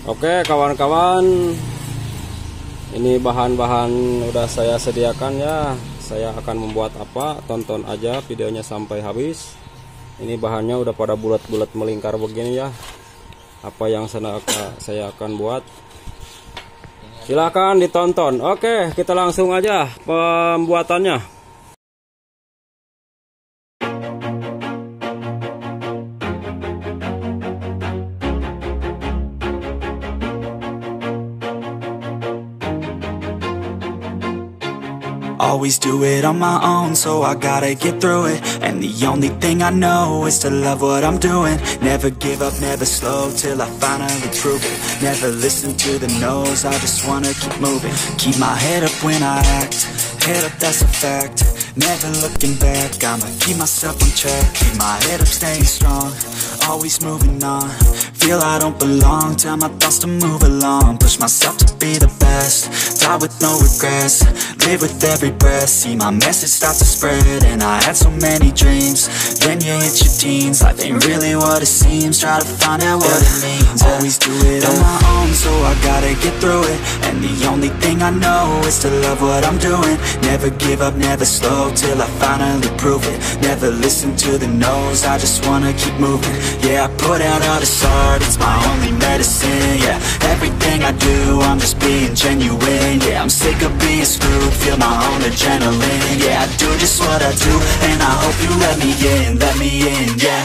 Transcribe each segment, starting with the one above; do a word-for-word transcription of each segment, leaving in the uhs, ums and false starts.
Oke kawan-kawan, ini bahan-bahan udah saya sediakan ya. Saya akan membuat apa, tonton aja videonya sampai habis. Ini bahannya udah pada bulat-bulat melingkar begini ya. Apa yang saya akan buat, silahkan ditonton. Oke, kita langsung aja pembuatannya. Always do it on my own, so I gotta get through it. And the only thing I know is to love what I'm doing. Never give up, never slow, till I finally prove it. Never listen to the no's, I just wanna keep moving. Keep my head up when I act, head up, that's a fact. Never looking back, I'ma keep myself on track. Keep my head up, staying strong, always moving on. Feel I don't belong, tell my thoughts to move along. Push myself to be the best, die with no regrets. Live with every breath, see my message start to spread. And I had so many dreams, then you hit your teens. Life ain't really what it seems, try to find out what it means. Always do it on my own, so I gotta get through it. And the only thing I know is to love what I'm doing. Never give up, never slow, till I finally prove it. Never listen to the no's, I just wanna keep moving. Yeah, I put out all this art, it's my only medicine. Yeah, everything I do, I'm just being genuine. Yeah, I'm sick of being screwed, feel my own adrenaline. Yeah, I do just what I do, and I hope you let me in, let me in, yeah.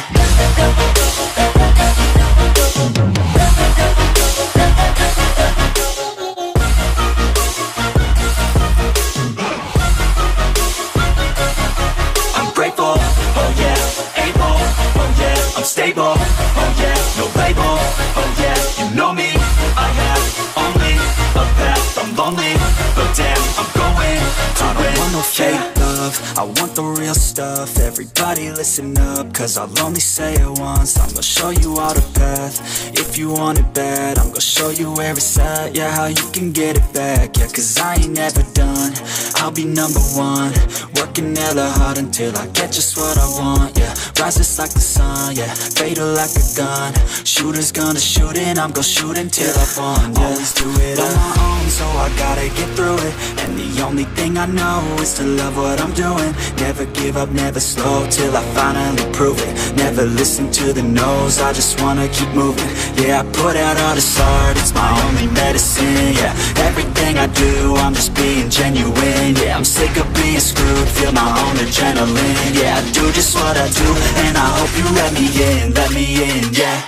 I'm grateful, oh yeah, able, oh yeah, I'm stable, oh yeah, no label, oh yeah, you know me, I have only a path, I'm lonely, but damn, I'm going to I don't want no fake love, I want the real stuff. Everybody listen up, cause I'll only say it once. I'm gonna show you all the path, if you want it bad. I'm gonna show you where it's at, yeah, how you can get it back. Yeah, cause I ain't never done, I'll be number one. Working hella hard until I get just what I want. Yeah, rises like the sun, yeah, fatal like a gun. Shooter's gonna shoot and I'm gonna shoot until I won. Yeah, always do it on my own, so I gotta get through it. And the only thing I know is to love what I'm doing. Never give up, never slow, till I finally prove it. Never listen to the no's, I just wanna keep moving. Yeah, I put out all this art, it's my only medicine. Yeah, everything I do, I'm just being genuine. Yeah, I'm sick of being screwed, feel my own adrenaline. Yeah, I do just what I do, and I hope you let me in, let me in, yeah.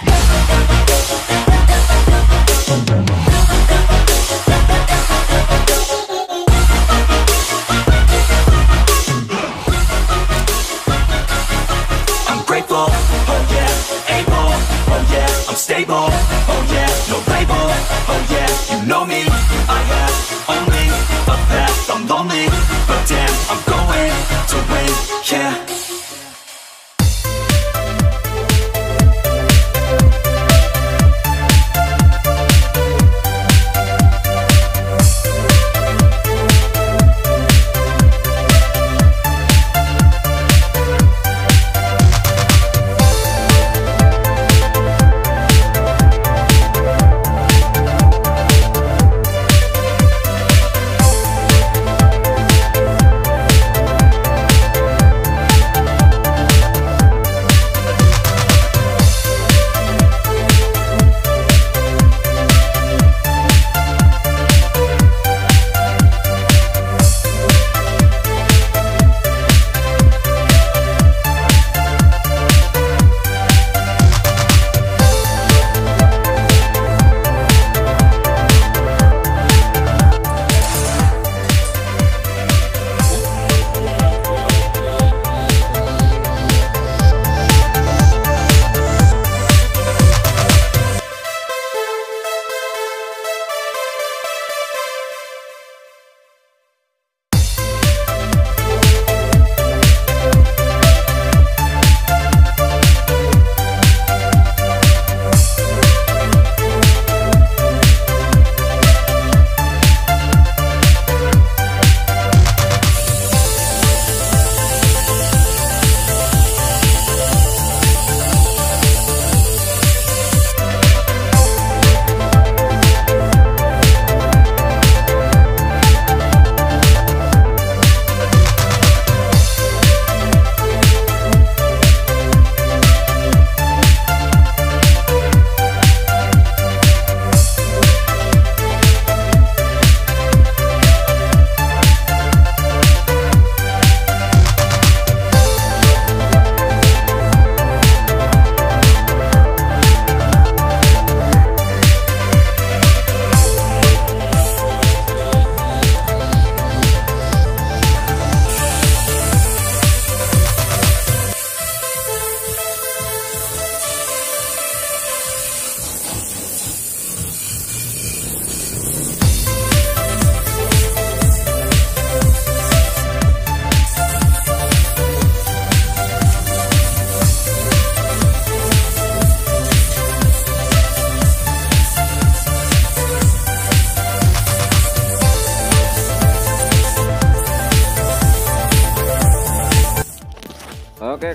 Stable, oh yeah, no label, oh yeah, you know me, I have only a path, I'm lonely, but damn, I'm going to win, yeah.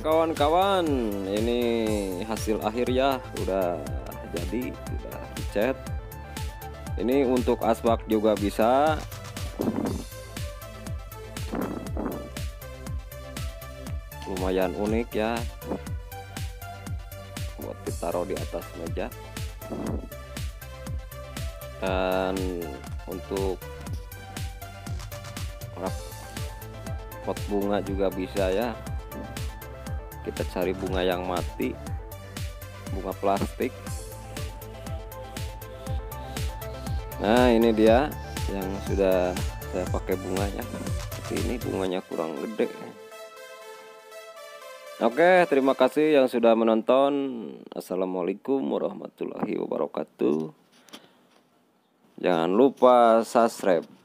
kawan-kawan, ini hasil akhir ya, udah jadi, udah dicat. Ini untuk asbak juga bisa. Lumayan unik ya, buat ditaruh di atas meja. Dan untuk pot bunga juga bisa ya, kita cari bunga yang mati, bunga plastik. Nah ini dia yang sudah saya pakai bunganya, tapi ini bunganya kurang gede. Oke, terima kasih yang sudah menonton. Assalamualaikum warahmatullahi wabarakatuh. Jangan lupa subscribe.